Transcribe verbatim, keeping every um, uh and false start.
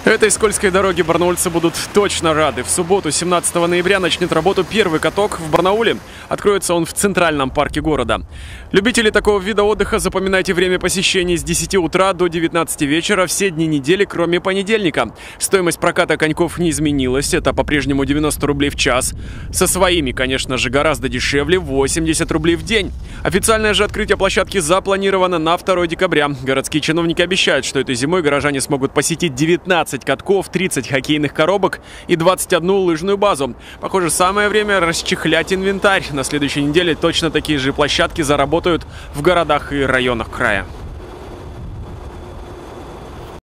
Этой скользкой дороге барнаульцы будут точно рады. В субботу, семнадцатого ноября, начнет работу первый каток в Барнауле. Откроется он в центральном парке города. Любители такого вида отдыха, запоминайте время посещения с десяти утра до девятнадцати вечера все дни недели, кроме понедельника. Стоимость проката коньков не изменилась. Это по-прежнему девяносто рублей в час. Со своими, конечно же, гораздо дешевле – восемьдесят рублей в день. Официальное же открытие площадки запланировано на второе декабря. Городские чиновники обещают, что этой зимой горожане смогут посетить девятнадцать катков, тридцать хоккейных коробок и двадцать одну лыжную базу. Похоже, самое время расчехлять инвентарь. На следующей неделе точно такие же площадки заработают в городах и районах края.